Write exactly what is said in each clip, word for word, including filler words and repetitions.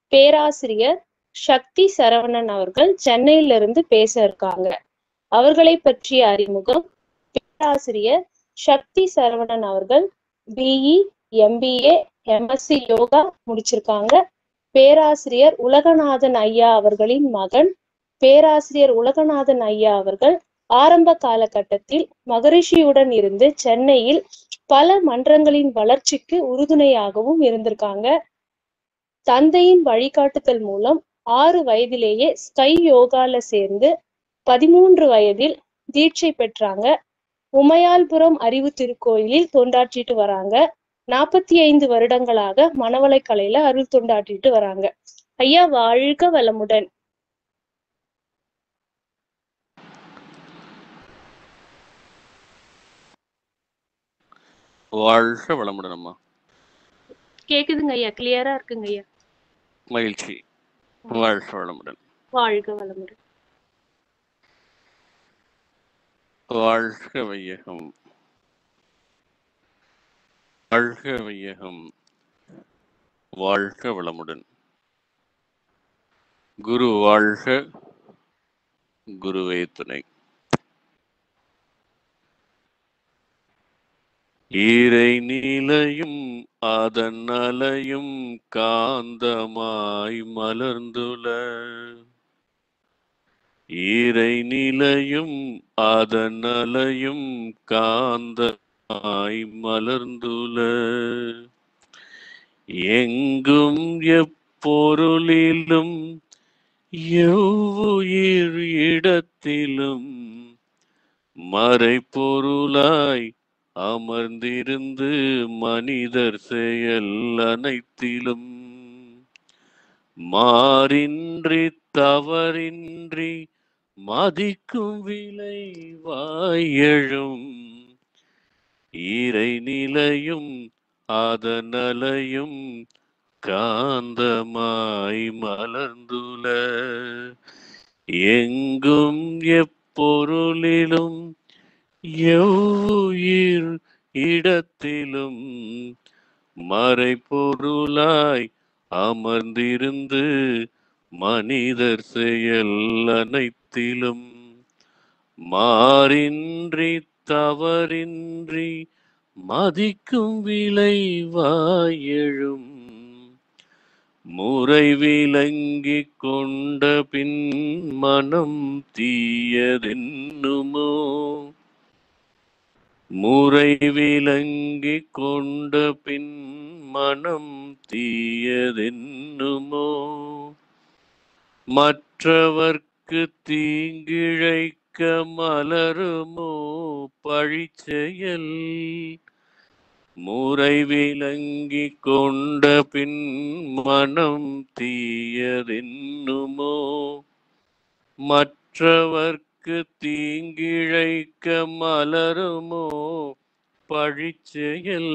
பேராசிரியர் சக்தி சரவணன் அவர்கள் சென்னையிலிருந்து பேச இருக்காங்க. அவர்களை பற்றிய அறிமுகம். பேராசிரியர் சக்தி சரவணன் அவர்கள் பிஇ, எம்பிஏ, எம்எஸ்சி யோகா முடிச்சிருக்காங்க. பேராசிரியர் உலகநாதன் ஐயா அவர்களின் மகன். பேராசிரியர் உலகநாதன் ஐயா அவர்கள் ஆரம்ப காலகட்டத்தில் மகரிஷியுடன் இருந்து சென்னையில் பல மன்றங்களின் வளர்ச்சிக்கு உறுதுணையாகவும் இருந்திருக்காங்க. தந்தையின் வழிகாட்டுதல் மூலம் ஆறு வயதிலேயே ஸ்கை யோகால சேர்ந்து பதிமூன்று வயதில் தீட்சை பெற்றாங்க. உமையால்புரம் அறிவு திருக்கோயிலில் தொண்டாற்றிட்டு வராங்க. நாற்பத்தி ஐந்து வருடங்களாக மணவளை கலையில அருள் தொண்டாற்றிட்டு வராங்க. ஐயா வாழ்க வளமுடன். வாழ்க வளமுடன் அம்மா. கேக்குதுங்க ஐயா, கிளியரா இருக்குங்க ஐயா. மகிழ்ச்சி. வாழ்க வளமுடன். வாழ்க வளமுடன். வாழ்க வையகம். வாழ்க வையகம். வாழ்க வளமுடன். குரு வாழ்க, குருவே துணை. ஈரை நிலையும் அதன் அலையும் காந்தமாய் மலர்ந்துல. ஈரை நிலையும் அதன் அலையும் காந்தமாய் மலர்ந்துல. எங்கும் எப்பொருளிலும் எவ்வுயிர் இடத்திலும் மறைப்பொருளாய் அமர்ந்திருந்து மனிதர் செயல் அனைத்திலும் மாறின்றி தவறின்றி மதிக்கும் விளைவாய் எழும். ஈரை நிலையும் அதனலையும் காந்தமாய் மலர்ந்துல. எங்கும் எப்பொருளிலும் எவ்வுயிர் இடத்திலும் மறைப்பொருளாய் அமர்ந்திருந்து மனிதர் செயல் அனைத்திலும் மாறின்றி தவறின்றி மதிக்கும் விளைவாய் எழும். முறை விளங்கி கொண்ட பின் மனம் தீயதென்னுமோ. முறை விளங்கி கொண்ட பின் மனம் தீயதென்னுமோ. மற்றவர்க்கு தீங்கிழைக்க மலருமோ பழிச்செயல். முறை விளங்கி கொண்ட பின் மனம் தீயதென்னுமோ. மற்றவர்க்கு தீங்கிழைக்க மலருமோ பழிச்செயல்.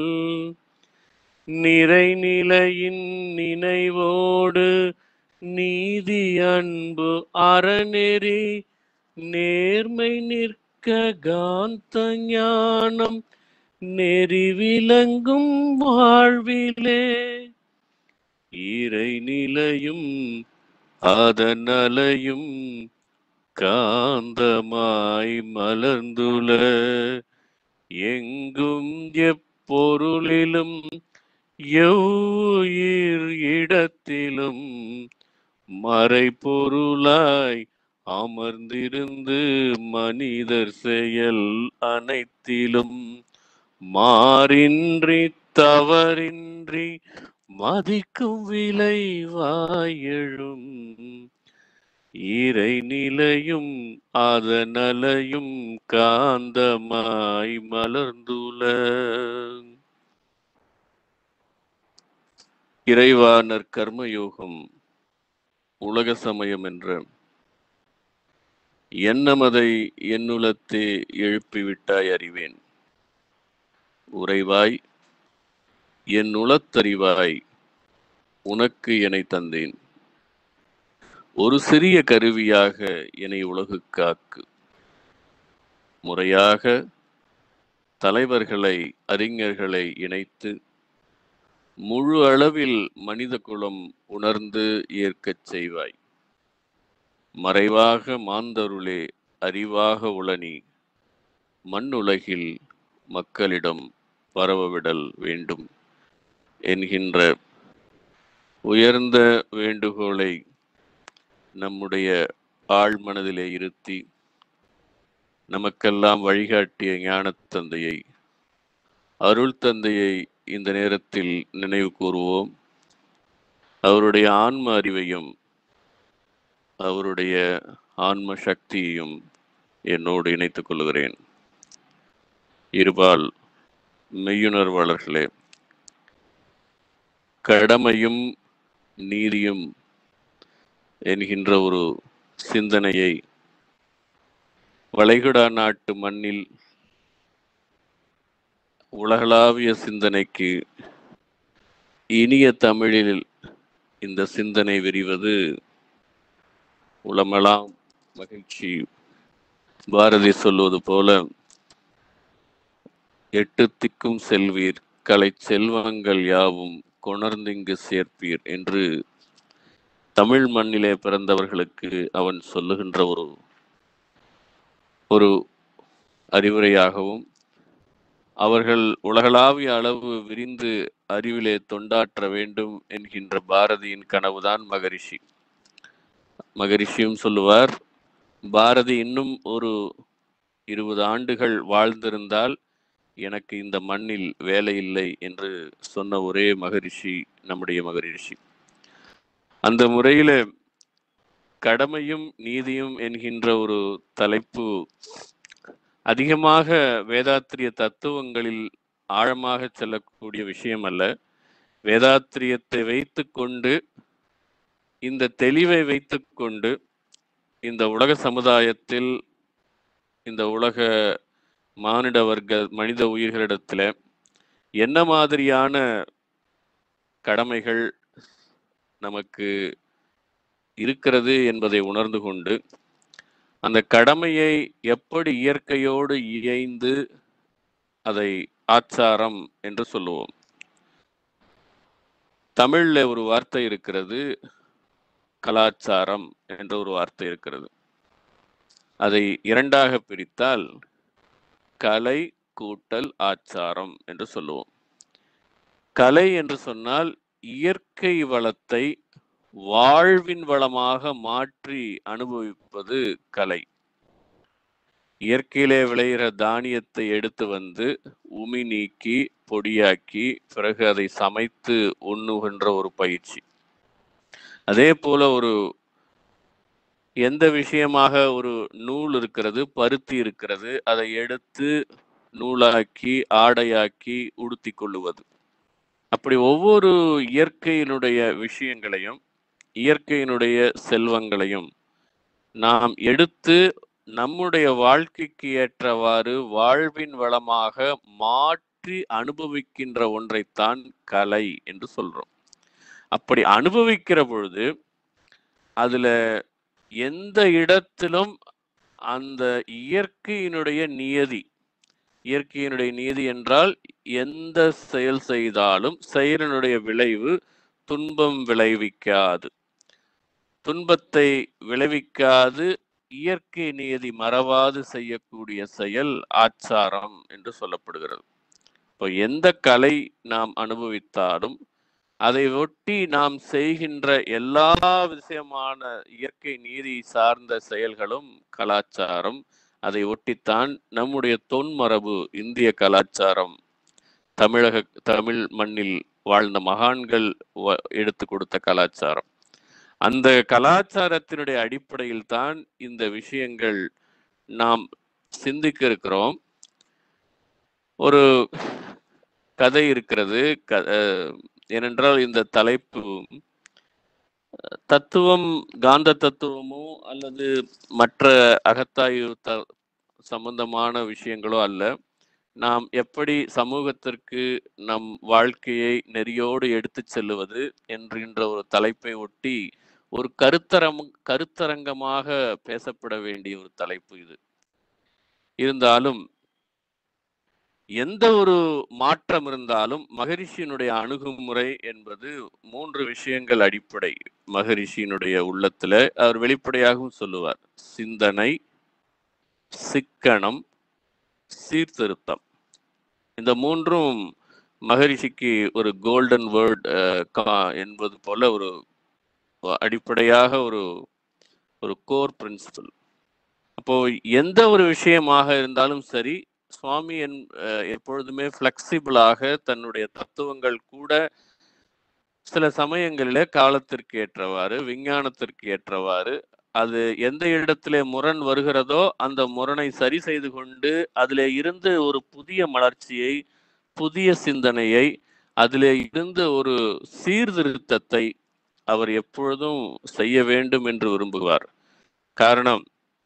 நிறைநிலையின் நினைவோடு நீதி அன்பு அறநெறி நேர்மை நிற்க காந்த ஞானம் நெறி விளங்கும் வாழ்விலே. ஈரை நிலையும் அதனலையும் காந்தமாய் மலர்ந்துல. எங்கும் எப்பொருளிலும் எவ்வுயிர் இடத்திலும் மறைப்பொருளாய் அமர்ந்திருந்து மனிதர் செயல் அனைத்திலும் மாறின்றி தவறின்றி மதிக்கும் விளைவாய் எழும். ஈரை நிலையும் அதனலையும் காந்தமாய் மலர்ந்துல. இறைவா நற்கர்மயோகம் உலக சமயம் என்ற எண்ணமதை என்னுளத்தே எழுப்பிவிட்டாய் அறிவேன். உறைவாய் என் உளத்தறிவாய் உனக்கு என்னை தந்தேன். ஒரு சிறிய கருவியாக என்னை உலகுக்காக்கு. முறையாக தலைவர்களை அறிஞர்களை இணைத்து முழு அளவில் மனித குலம் உணர்ந்து ஏற்கச் செய்வாய். மறைவாக மாந்தருளே அறிவாக உளனி மண்ணுலகில் மக்களிடம் பரவவிடல் வேண்டும் என்கின்ற உயர்ந்த வேண்டுகோளை நம்முடைய ஆழ்மனதிலே இருத்தி நமக்கெல்லாம் வழிகாட்டிய ஞானத் தந்தையை, அருள் தந்தையை இந்த நேரத்தில் நினைவு கூறுவோம். அவருடைய ஆன்ம அறிவையும் அவருடைய ஆன்ம சக்தியையும் என்னோடு இணைத்துக் கொள்கிறேன். இருபால் மெய்யுணர்வாளர்களே, கடமையும் நீதியும் என்கின்ற ஒரு சிந்தனையை வளைகுடா நாட்டு மண்ணில் உலகளாவிய சிந்தனைக்கு இனிய தமிழில் இந்த சிந்தனை விரிவது உளமெல்லாம் மகிழ்ச்சி. பாரதி சொல்வது போல, எட்டு திக்கும் செல்வீர் கலை செல்வங்கள் யாவும் கொணர்ந்திங்கு சேர்ப்பீர் என்று தமிழ் மண்ணிலே பிறந்தவர்களுக்கு அவன் சொல்லுகின்ற ஒரு ஒரு அறிவுரையாகவும், அவர்கள் உலகளாவிய அளவு விரிந்து அறிவிலே தொண்டாற்ற வேண்டும் என்கின்ற பாரதியின் கனவுதான் மகரிஷி. மகரிஷியும் சொல்லுவார், பாரதி இன்னும் ஒரு இருபது ஆண்டுகள் வாழ்ந்திருந்தால் எனக்கு இந்த மண்ணில் வேலை இல்லை என்று சொன்ன ஒரே மகரிஷி நம்முடைய மகரிஷி. அந்த முறையில கடமையும் நீதியும் என்கின்ற ஒரு தலைப்பு அதிகமாக வேதாத்திரிய தத்துவங்களில் ஆழமாக செல்லக்கூடிய விஷயம் அல்ல. வேதாத்திரியத்தை வைத்து கொண்டு, இந்த தெளிவை வைத்து கொண்டு இந்த உலக சமுதாயத்தில், இந்த உலக மானிட வர்க்க மனித உயிர்களிடத்தில் என்ன மாதிரியான கடமைகள் நமக்கு இருக்கிறது என்பதை உணர்ந்து கொண்டு, அந்த கடமையை எப்படி இயற்கையோடு இயைந்து அதை ஆச்சாரம் என்று சொல்லுவோம். தமிழ்ல ஒரு வார்த்தை இருக்கிறது, கலாச்சாரம் என்ற ஒரு வார்த்தை இருக்கிறது. அதை இரண்டாக பிரித்தால் கலை கூட்டல் ஆச்சாரம் என்று சொல்லுவோம். கலை என்று சொன்னால் இயற்கை வளத்தை வாழ்வின் வளமாக மாற்றி அனுபவிப்பது கலை. இயற்கையிலே விளைகிற தானியத்தை எடுத்து வந்து உமி நீக்கி பொடியாக்கி பிறகு அதை சமைத்து உண்ணுகின்ற ஒரு பயிற்சி. அதே போல ஒரு எந்த விஷயமாக ஒரு நூல் இருக்கிறது, பருத்தி இருக்கிறது, அதை எடுத்து நூலாக்கி ஆடையாக்கி உடுத்தி கொள்ளுவது. அப்படி ஒவ்வொரு இயற்கையினுடைய விஷயங்களையும் இயற்கையினுடைய செல்வங்களையும் நாம் எடுத்து நம்முடைய வாழ்க்கைக்கு ஏற்றவாறு வாழ்வின் வளமாக மாற்றி அனுபவிக்கின்ற ஒன்றைத்தான் கலை என்று சொல்றோம். அப்படி அனுபவிக்கிற பொழுது அதுல எந்த இடத்திலும் அந்த இயற்கையினுடைய நியதி, இயற்கையினுடைய நியதி என்றால் எந்த செயல் செய்தாலும் செயலினுடைய விளைவு துன்பம் விளைவிக்காது, துன்பத்தை விளைவிக்காது இயற்கை நியதி மறவாது செய்யக்கூடிய செயல் ஆச்சாரம் என்று சொல்லப்படுகிறது. இப்போ எந்த கலை நாம் அனுபவித்தாலும் அதை ஒட்டி நாம் செய்கின்ற எல்லா விஷயமான இயற்கை நீதி சார்ந்த செயல்களும் கலாச்சாரம். அதை ஒட்டித்தான் நம்முடைய தொன்மரபு இந்திய கலாச்சாரம், தமிழக தமிழ் மண்ணில் வாழ்ந்த மகான்கள் எடுத்து கொடுத்த கலாச்சாரம். அந்த கலாச்சாரத்தினுடைய அடிப்படையில் தான் இந்த விஷயங்கள் நாம் சிந்திக்க இருக்கிறோம். ஒரு கதை இருக்கிறது. ஏனென்றால் இந்த தலைப்பு தத்துவம், காந்த தத்துவமோ அல்லது மற்ற அகத்தாய்வு த சம்பந்தமான விஷயங்களோ அல்ல. நாம் எப்படி சமூகத்திற்கு நம் வாழ்க்கையை நெறியோடு எடுத்து செல்லுவது என்கின்ற ஒரு தலைப்பை ஒட்டி ஒரு கருத்தரம் கருத்தரங்கமாக பேசப்பட வேண்டிய ஒரு தலைப்பு இது. இருந்தாலும் எந்த ஒரு மாற்றம் இருந்தாலும் மகரிஷியினுடைய அணுகுமுறை என்பது மூன்று விஷயங்கள் அடிப்படை. மகரிஷியினுடைய உள்ளத்துல அவர் வெளிப்படையாகவும் சொல்லுவார். சிந்தனை, சிக்கனம், சீர்திருத்தம். இந்த மூன்றும் மகரிஷிக்கு ஒரு கோல்டன் வேர்ட் என்பது போல ஒரு அடிப்படையாக ஒரு ஒரு கோர் பிரின்சிபல். அப்போ எந்த ஒரு விஷயமாக இருந்தாலும் சரி, சுவாமி என் எப்பொழுதுமே பிளெக்சிபிளாக தன்னுடைய தத்துவங்கள் கூட சில சமயங்களில காலத்திற்கு ஏற்றவாறு, விஞ்ஞானத்திற்கு ஏற்றவாறு, அது எந்த இடத்திலே முரண் வருகிறதோ அந்த முரணை சரி செய்து கொண்டு அதிலே இருந்து ஒரு புதிய மலர்ச்சியை, புதிய சிந்தனையை, அதிலே இருந்து ஒரு சீர்திருத்தத்தை அவர் எப்பொழுதும் செய்ய வேண்டும் என்று விரும்புவார். காரணம்,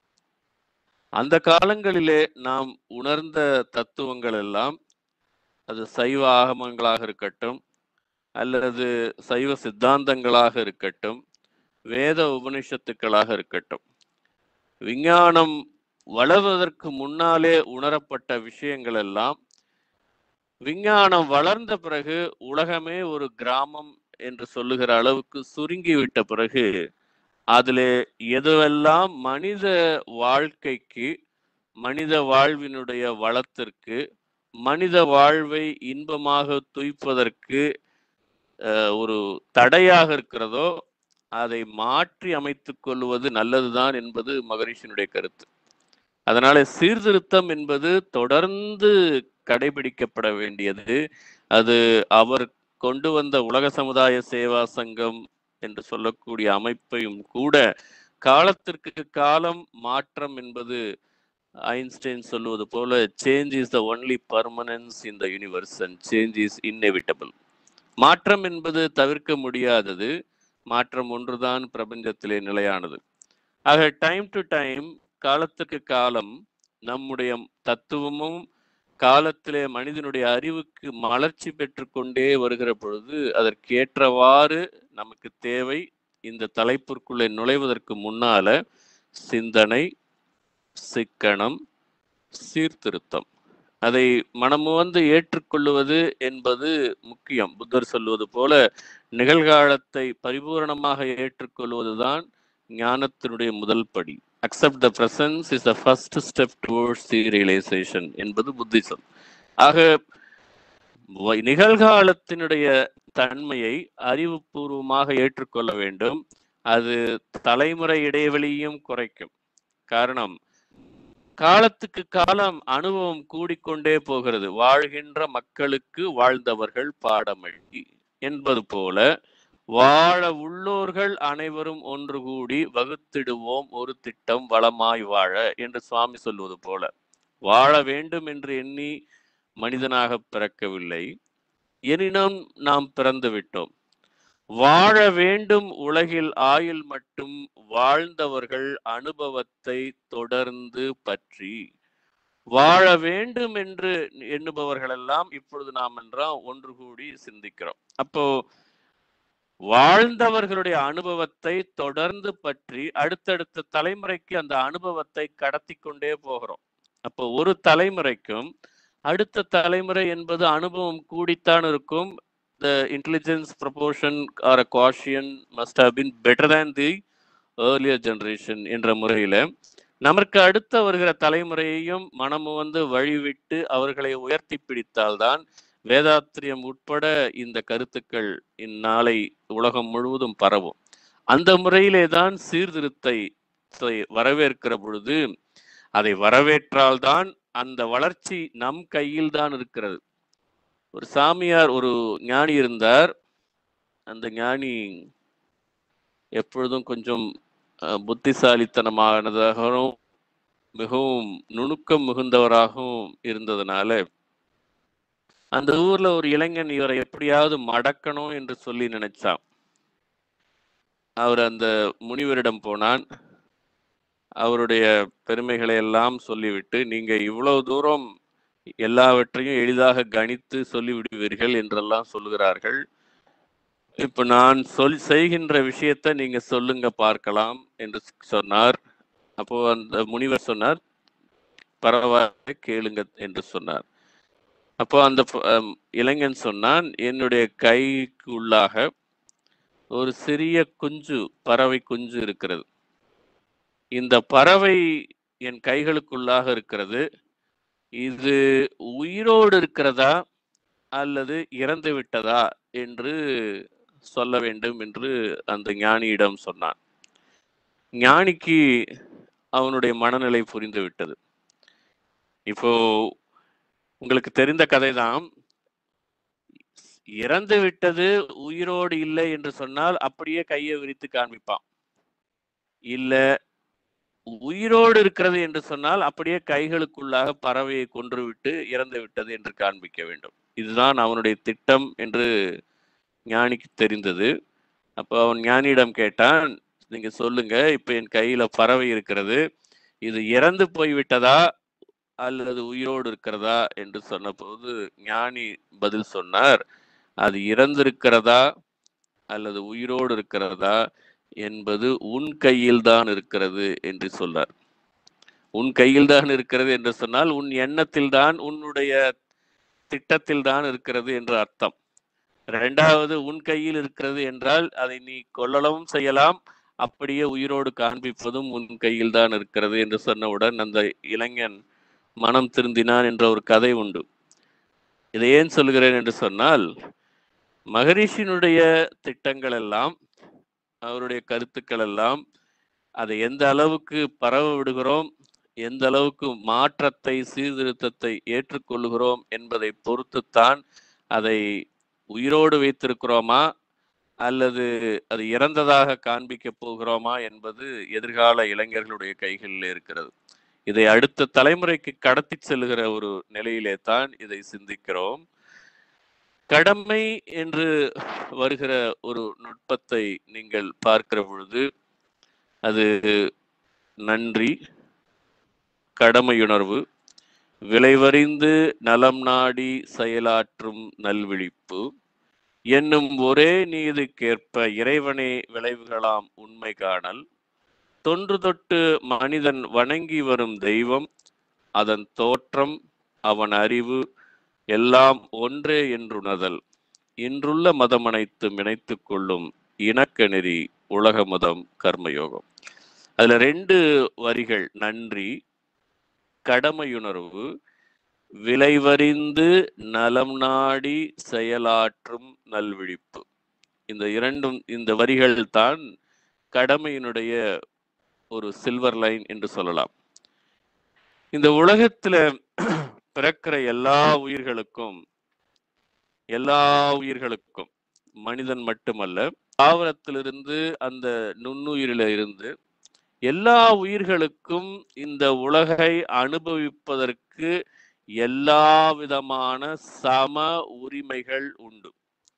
அந்த காலங்களிலே நாம் உணர்ந்த தத்துவங்கள் எல்லாம், அது சைவ ஆகமங்களாக இருக்கட்டும், அல்லது சைவ சித்தாந்தங்களாக இருக்கட்டும், வேத உபனிஷத்துக்களாக இருக்கட்டும், விஞ்ஞானம் வளர்வதற்கு முன்னாலே உணரப்பட்ட விஷயங்கள் எல்லாம் விஞ்ஞானம் வளர்ந்த பிறகு உலகமே ஒரு கிராமம் என்று சொல்லுகிற அளவுக்கு சுருங்கிவிட்ட பிறகு அதிலே எதுவெல்லாம் மனித வாழ்க்கைக்கு, மனித வாழ்வினுடைய வளத்திற்கு, மனித வாழ்வை இன்பமாக துய்ப்பதற்கு ஒரு தடையாக இருக்கிறதோ அதை மாற்றி அமைத்துக் கொள்வது நல்லதுதான் என்பது மகரிஷியினுடைய கருத்து. அதனால சீர்திருத்தம் என்பது தொடர்ந்து கடைபிடிக்கப்பட வேண்டியது. அது அவர் கொண்டு வந்த உலக சமுதாய சேவா சங்கம் என்று சொல்லக்கூடிய அமைப்பையும் கூட காலத்திற்கு காலம் மாற்றம் என்பது ஐன்ஸ்டைன் சொல்லுவது போல change is the only permanence in the universe and change is inevitable. மாற்றம் என்பது தவிர்க்க முடியாதது. மாற்றம் ஒன்றுதான் பிரபஞ்சத்திலே நிலையானது. ஆக டைம் டு டைம், காலத்துக்கு காலம் நம்முடைய தத்துவமும் காலத்திலே மனிதனுடைய அறிவுக்கு மலர்ச்சி பெற்று கொண்டே வருகிற பொழுது அதற்கேற்றவாறு நமக்கு தேவை இந்த தலைப்பிற்குள்ளே நுழைவதற்கு முன்னால சிந்தனை, சிக்கனம், சீர்திருத்தம். அதை மனமுவந்து ஏற்றுக்கொள்வது என்பது முக்கியம். புத்தர் சொல்வது போல நிகழ்காலத்தை பரிபூரணமாக ஏற்றுக்கொள்வதுதான் ஞானத்தினுடைய முதல் படி. Accept the presence is the first step towards the realization என்பது புத்திசம். ஆக நிகழ்காலத்தினுடைய தன்மையை அறிவுபூர்வமாக ஏற்றுக்கொள்ள வேண்டும். அது தலைமுறை இடைவெளியும் குறைக்கும். காரணம், காலத்துக்கு காலம் அனுபவம் கூடிக்கொண்டே போகிறது. வாழ்கின்ற மக்களுக்கு வாழ்ந்தவர்கள் பாடமழி என்பது போல வாழ உள்ளோர்கள் அனைவரும் ஒன்று கூடி வகுத்திடுவோம் ஒரு திட்டம் வளமாய் வாழ என்று சுவாமி சொல்வது போல, வாழ வேண்டும் என்று எண்ணி மனிதனாக பிறக்கவில்லை, எனினும் நாம் பிறந்து விட்டோம். வாழ வேண்டும் உலகில் ஆயுள் மட்டும் வாழ்ந்தவர்கள் அனுபவத்தை தொடர்ந்து பற்றி வாழ வேண்டும் என்று எண்ணுபவர்கள் எல்லாம் இப்பொழுது நாம் என்றால் ஒன்று கூடி சிந்திக்கிறோம். அப்போ வாழ்ந்தவர்களுடைய அனுபவத்தை தொடர்ந்து பற்றி அடுத்தடுத்த தலைமுறைக்கு அந்த அனுபவத்தை கடத்தி கொண்டே போகிறோம். அப்போ ஒரு தலைமுறைக்கும் அடுத்த தலைமுறை என்பது அனுபவம் கூடித்தான் இருக்கும். The intelligence proportion or a quotient must have been better than the earlier generation என்ற முறையில நமக்கு அடுத்த வருகிற தலைமுறையையும் மனமு வந்து வழிவிட்டு அவர்களை உயர்த்தி பிடித்தால்தான் வேதாத்திரியம் உட்பட இந்த கருத்துக்கள் இந்நாளை உலகம் முழுவதும் பரவும். அந்த முறையிலே தான் சீர்திருத்தை வரவேற்கிற பொழுது அதை வரவேற்றால்தான் அந்த வளர்ச்சி நம் கையில் தான் இருக்கிறது. ஒரு சாமியார், ஒரு ஞானி இருந்தார். அந்த ஞானி எப்பொழுதும் கொஞ்சம் புத்திசாலித்தனமானதாகவும் மிகவும் நுணுக்கம் மிகுந்தவராகவும் இருந்ததுனால அந்த ஊர்ல ஒரு இளைஞன் இவரை எப்படியாவது மடக்கணும் என்று சொல்லி நினைச்சான். அவர் அந்த முனிவரிடம் போனான். அவருடைய பெருமைகளை எல்லாம் சொல்லிவிட்டு, நீங்க இவ்வளவு தூரம் எல்லாவற்றையும் எளிதாக கணித்து சொல்லிவிடுவீர்கள் என்றெல்லாம் சொல்லுகிறார்கள். இப்ப நான் சொல் செய்கின்ற விஷயத்தை நீங்க சொல்லுங்க பார்க்கலாம் என்று சொன்னார். அப்போ அந்த முனிவர் சொன்னார், பரவாயில்லை கேளுங்க என்று சொன்னார். அப்போ அந்த இளைஞன் சொன்னான், என்னுடைய கைக்கு உள்ளாக ஒரு சிறிய குஞ்சு, பறவை குஞ்சு இருக்கிறது. இந்த பறவை என் கைகளுக்குள்ளாக இருக்கிறது. இது உயிரோடு இருக்கிறதா அல்லது இறந்து விட்டதா என்று சொல்ல வேண்டும் என்று அந்த ஞானியிடம் சொன்னான். ஞானிக்கு அவனுடைய மனநிலை புரிந்து விட்டது. இப்போ உங்களுக்கு தெரிந்த கதைதான். இறந்து விட்டது, உயிரோடு இல்லை என்று சொன்னால் அப்படியே கையை விரித்து காண்பிப்பான். இல்ல உயிரோடு இருக்கிறது என்று சொன்னால் அப்படியே கைகளுக்குள்ளாக பறவையை கொன்றுவிட்டு இறந்து விட்டது என்று காண்பிக்க வேண்டும். இதுதான் அவனுடைய திட்டம் என்று ஞானிக்கு தெரிந்தது. அப்போ அவன் ஞானியிடம் கேட்டான், நீங்க சொல்லுங்க, இப்ப என் கையில பறவை இருக்கிறது, இது இறந்து போய்விட்டதா அல்லது உயிரோடு இருக்கிறதா என்று சொன்னபோது ஞானி பதில் சொன்னார், அது இறந்திருக்கிறதா அல்லது உயிரோடு இருக்கிறதா என்பது உன் கையில் தான் இருக்கிறது என்று சொன்னார். உன் கையில் தான் இருக்கிறது என்று சொன்னால் உன் எண்ணத்தில் தான், உன்னுடைய திட்டத்தில் தான் இருக்கிறது என்று அர்த்தம். இரண்டாவது, உன் கையில் இருக்கிறது என்றால் அதை நீ கொல்லவும் செய்யலாம், அப்படியே உயிரோடு காண்பிப்பதும் உன் கையில் தான் இருக்கிறது என்று சொன்னவுடன் அந்த இளைஞன் மனம் திருந்தினான் என்ற ஒரு கதை உண்டு. இதை ஏன் சொல்கிறேன் என்று சொன்னால், மகரிஷியினுடைய திட்டங்கள் எல்லாம், அவருடைய கருத்துக்கள் எல்லாம், அதை எந்த அளவுக்கு பரவ விடுகிறோம், எந்த அளவுக்கு மாற்றத்தை, சீர்திருத்தத்தை ஏற்றுக்கொள்கிறோம் என்பதை பொறுத்துத்தான் அதை உயிரோடு வைத்திருக்கிறோமா அல்லது அது இறந்ததாக காண்பிக்க போகிறோமா என்பது எதிர்கால இளைஞர்களுடைய கைகளில் இருக்கிறது. இதை அடுத்த தலைமுறைக்கு கடத்தி செல்லுகிற ஒரு நிலையிலே தான் இதை சிந்திக்கிறோம். கடமை என்று வருகிற ஒரு நுட்பத்தை நீங்கள் பார்க்கிற பொழுது அது நன்றி, கடமையுணர்வு, விளைவறிந்து நலம் நாடி செயலாற்றும் நல்விழிப்பு என்னும் ஒரே நீதிக்கேற்ப இறைவனே விளைவுகளாம் உண்மை காணல், தொன்று தொட்டு மனிதன் வணங்கி வரும் தெய்வம், அதன் தோற்றம், அவன் அறிவு எல்லாம் ஒன்றே என்றுணர்தல், இன்றுள்ள மதம் அனைத்தும் இணைத்து கொள்ளும் இணக்க நெறி உலக மதம் கர்மயோகம். அதுல ரெண்டு வரிகள், நன்றி, கடமையுணர்வு, விளைவறிந்து நலம் நாடி செயலாற்றும் நல்விழிப்பு. இந்த இரண்டும், இந்த வரிகள் தான் கடமையினுடைய ஒரு சில்வர் லைன் என்று சொல்லலாம். இந்த உலகத்துல பிறக்கிற எல்லா உயிர்களுக்கும் எல்லா உயிர்களுக்கும் மனிதன் மட்டுமல்ல, தாவரத்திலிருந்து அந்த நுண்ணுயிரில இருந்து எல்லா உயிர்களுக்கும் இந்த உலகை அனுபவிப்பதற்கு எல்லா விதமான சம உரிமைகள் உண்டு.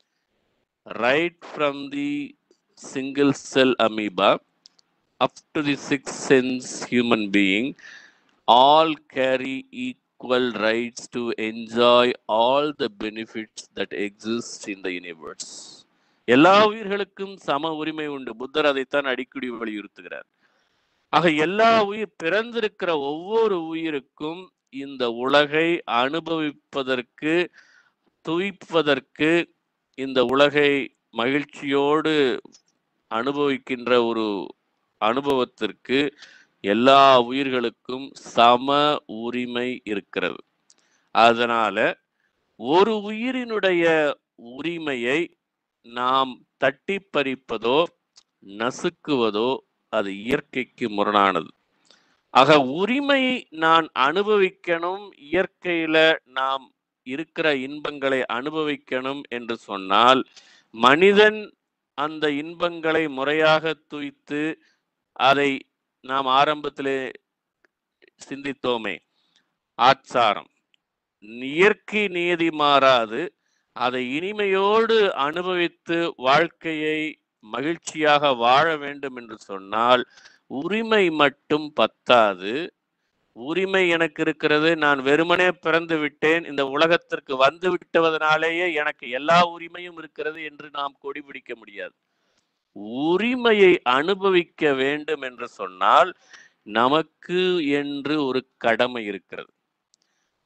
Right from the single cell amoeba up to the sixth sense human being, all carry equal rights to enjoy all the benefits that exist in the universe. எல்லா உயிர்களுக்கும் சம உரிமை உண்டு. புத்தர் அதைத்தான் அடிக்கடி வலியுறுத்துகிறார். ஆக எல்லா உயிர், பிறந்திருக்கிற ஒவ்வொரு உயிருக்கும் இந்த உலகை அனுபவிப்பதற்கு, துய்ப்பதற்கு, இந்த உலகை மகிழ்ச்சியோடு அனுபவிக்கின்ற ஒரு அனுபவத்திற்கு எல்லா உயிர்களுக்கும் சம உரிமை இருக்கிறது. அதனால ஒரு உயிரினுடைய உரிமையை நாம் தட்டி பறிப்பதோ நசுக்குவதோ அது இயற்கைக்கு முரணானது. ஆக உரிமை நான் அனுபவிக்கணும், இயற்கையில நாம் இருக்கிற இன்பங்களை அனுபவிக்கணும் என்று சொன்னால், மனிதன் அந்த இன்பங்களை முறையாக துய்த்து, அதை நாம் ஆரம்பத்திலே சிந்தித்தோமே, ஆச்சாரம், இயற்கை நியதி மாறாது, அதை இனிமையோடு அனுபவித்து வாழ்க்கையை மகிழ்ச்சியாக வாழ வேண்டும் என்று சொன்னால் உரிமை மட்டும் பத்தாது. உரிமை எனக்கு இருக்கிறது, நான் வெறுமனே பிறந்து விட்டேன், இந்த உலகத்திற்கு வந்து விட்டதனாலேயே எனக்கு எல்லா உரிமையும் இருக்கிறது என்று நாம் கொடி பிடிக்க முடியாது. உரிமையை அனுபவிக்க வேண்டும் என்று சொன்னால் நமக்கு என்று ஒரு கடமை இருக்கிறது.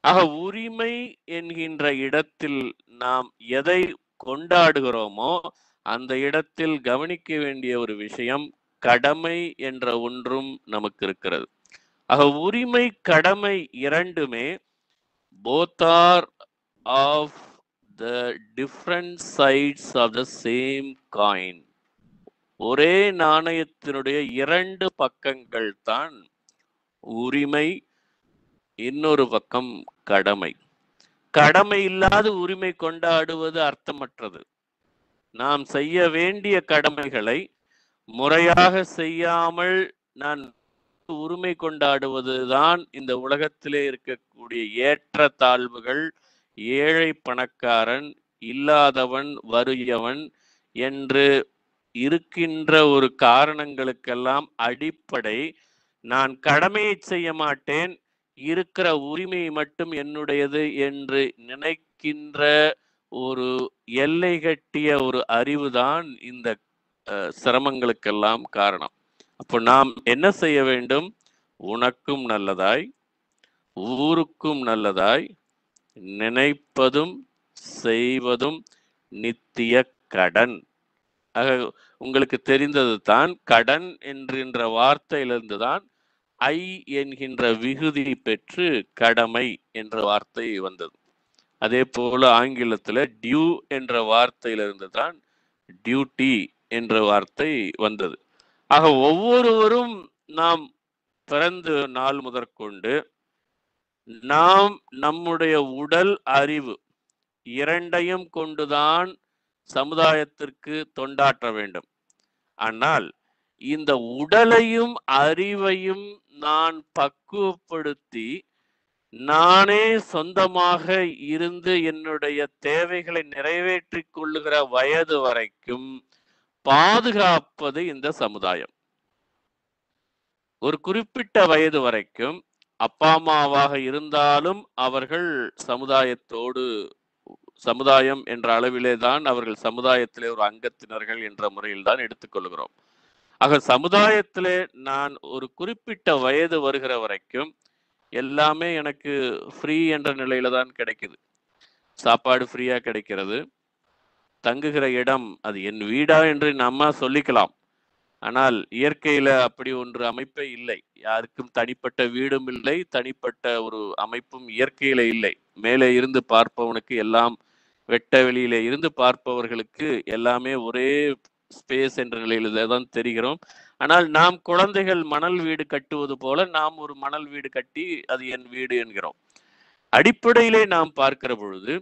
ஆக உரிமை என்கின்ற இடத்தில் நாம் எதை கொண்டாடுகிறோமோ அந்த இடத்தில் கவனிக்க வேண்டிய ஒரு விஷயம் கடமை என்ற ஒன்றும் நமக்கு இருக்கிறது. ஆக உரிமை கடமை இரண்டுமே both are of the different sides of the same coin. ஒரே நாணயத்தினுடைய இரண்டு பக்கங்கள் தான் உரிமை, இன்னொரு பக்கம் கடமை. கடமை இல்லாத உரிமை கொண்டாடுவது அர்த்தமற்றது. நாம் செய்ய வேண்டிய கடமைகளை முறையாக செய்யாமல் நான் உரிமை கொண்டாடுவதுதான் இந்த உலகத்திலே இருக்கக்கூடிய ஏற்ற தாழ்வுகள், ஏழை பணக்காரன், இல்லாதவன் வறியவன் என்று இருக்கின்ற ஒரு காரணங்களுக்கெல்லாம் அடிப்படை. நான் கடமையை செய்ய மாட்டேன், இருக்கிற உரிமை மட்டும் என்னுடையது என்று நினைக்கின்ற ஒரு எல்லை கட்டிய ஒரு அறிவுதான் இந்த சிரமங்களுக்கெல்லாம் காரணம். அப்போ நாம் என்ன செய்ய வேண்டும்? உனக்கும் நல்லதாய், ஊருக்கும் நல்லதாய் நினைப்பதும் செய்வதும் நித்திய கடன். ஆக உங்களுக்கு தெரிந்தது தான், கடன் என்கின்ற வார்த்தையிலிருந்து தான் ஐ என்கின்ற விகுதி பெற்று கடமை என்ற வார்த்தை வந்தது. அதே போல ஆங்கிலத்துல டியூ என்ற வார்த்தையிலிருந்து தான் டியூட்டி என்ற வார்த்தை வந்தது. ஆக ஒவ்வொருவரும் நாம் பிறந்த நாள் முதற்கொண்டு நாம் நம்முடைய உடல் அறிவு இரண்டையும் கொண்டுதான் சமுதாயத்திற்கு தொண்டாற்ற வேண்டும். ஆனால் இந்த உடலையும் அறிவையும் நான் பக்குவப்படுத்தி நானே சொந்தமாக இருந்து என்னுடைய தேவைகளை நிறைவேற்றிக் கொள்ளுகிற வயது வரைக்கும் பாதுகாப்பது இந்த சமுதாயம். ஒரு குறிப்பிட்ட வயது வரைக்கும் அப்பா அம்மாவாக இருந்தாலும் அவர்கள் சமுதாயத்தோடு, சமுதாயம் என்ற அளவிலே தான் அவர்கள் சமுதாயத்திலே ஒரு அங்கத்தினர்கள் என்ற முறையில் தான் எடுத்துக்கொள்கிறோம். ஆக சமுதாயத்திலே நான் ஒரு குறிப்பிட்ட வயது வருகிற வரைக்கும் எல்லாமே எனக்கு ஃப்ரீ என்ற நிலையில தான் கிடைக்குது. சாப்பாடு ஃப்ரீயா கிடைக்கிறது, தங்குகிற இடம் அது என் வீடா என்று நம்ம சொல்லிக்கலாம். ஆனால் இயற்கையில அப்படி ஒன்று அமைப்பே இல்லை. யாருக்கும் தனிப்பட்ட வீடும் இல்லை, தனிப்பட்ட ஒரு அமைப்பும் இயற்கையில இல்லை. மேலே இருந்து பார்ப்பவனுக்கு எல்லாம், வெட்ட வெளியில இருந்து பார்ப்பவர்களுக்கு எல்லாமே ஒரே ஸ்பேஸ் என்ற நிலையில தான் தெரிகிறோம். ஆனால் நாம் குழந்தைகள் மணல் வீடு கட்டுவது போல நாம் ஒரு மணல் வீடு கட்டி அது என் வீடு என்கிறோம். அடிப்படையிலே நாம் பார்க்கிற பொழுது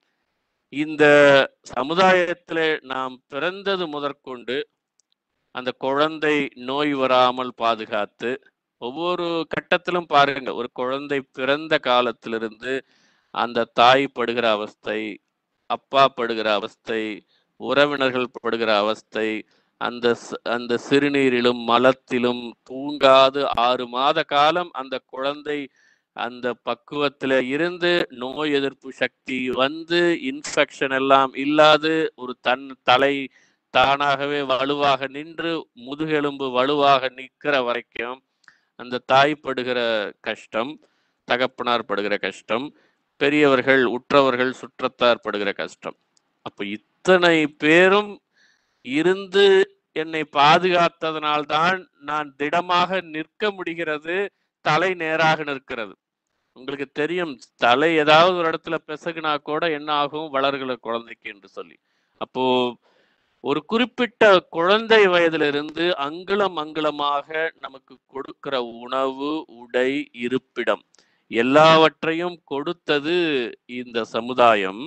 இந்த சமுதாயத்துல நாம் பிறந்தது முதற்கொண்டு அந்த குழந்தை நோய் வராமல் பாதுகாத்து, ஒவ்வொரு கட்டத்திலும் பாருங்க, ஒரு குழந்தை பிறந்த காலத்திலிருந்து அந்த தாய் படுகிற அவஸ்தை, அப்பா படுகிற அவஸ்தை, உறவினர்கள் படுகிற அவஸ்தை, அந்த அந்த சிறுநீரிலும் மலத்திலும் தூங்காது ஆறு மாத காலம் அந்த குழந்தை அந்த பக்குவத்துல இருந்து நோய் எதிர்ப்பு சக்தி வந்து இன்ஃபெக்ஷன் எல்லாம் இல்லாது ஒரு தன் தலை தானாகவே வலுவாக நின்று முதுகெலும்பு வலுவாக நிற்கிற வரைக்கும் அந்த தாய் படுகிற கஷ்டம், தகப்பனார் படுகிற கஷ்டம், பெரியவர்கள் உற்றவர்கள் சுற்றத்தார் படுகிற கஷ்டம். அப்ப இத்தனை பேரும் இருந்து என்னை பாதுகாத்ததனால்தான் நான் திடமாக நிற்க முடிகிறது, தலை நேராக நிற்கிறது. உங்களுக்கு தெரியும், தலை ஏதாவது ஒரு இடத்துல பிசகுனா கூட என்ன ஆகும், வளர்கிற குழந்தைக்கு என்று சொல்லி. அப்போ ஒரு குறிப்பிட்ட குழந்தை வயதிலிருந்து அங்குலம் அங்குலமாக நமக்கு கொடுக்கிற உணவு, உடை, இருப்பிடம் எல்லாவற்றையும் கொடுத்தது இந்த சமுதாயம்.